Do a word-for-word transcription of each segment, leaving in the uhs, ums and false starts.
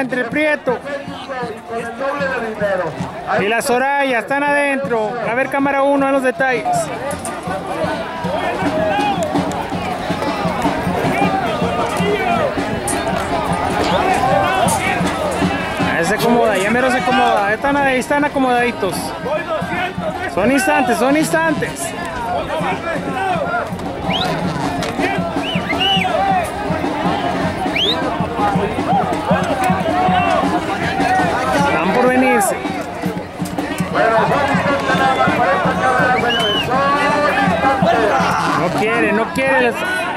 entre el Prieto y la Soraya, están adentro. A ver, cámara uno, a los detalles. Ahí se acomoda, ya mero se acomoda. Están, ahí están acomodaditos. Son instantes, son instantes. Están por venirse. No quiere, no quiere.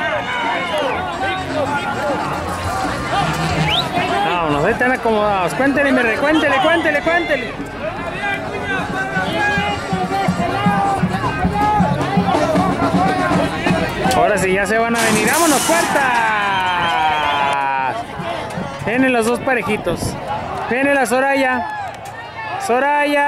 Vámonos, ahí están acomodados. Cuéntele, mi rey, cuéntele, cuéntele, cuéntele. Ahora sí, ya se van a venir. ¡Vámonos, cuarta! Vienen los dos parejitos. Viene la Soraya. Soraya.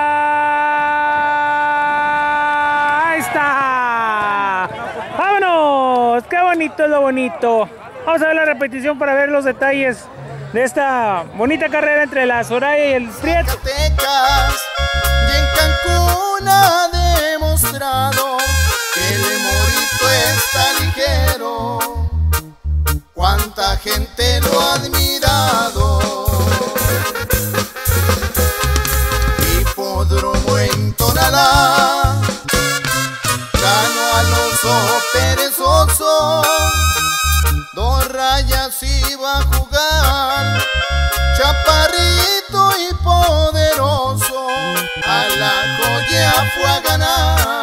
Ahí está. ¡Vámonos! ¡Qué bonito es lo bonito! Vamos a ver la repetición para ver los detalles de esta bonita carrera entre la Soraya y el Prieto. Y en Cancún ha demostrado que el morito está ligero. Cuánta gente lo ha admirado. Hipódromo en Tonalá ganó al oso perezoso. Dos rayas iba a jugar, chaparrito y poderoso, a la joya fue a ganar.